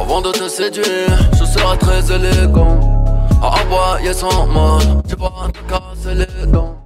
Avant de te séduire, je serai très élégant. À aboyer sans mal, j'ai pas à te casser les dents.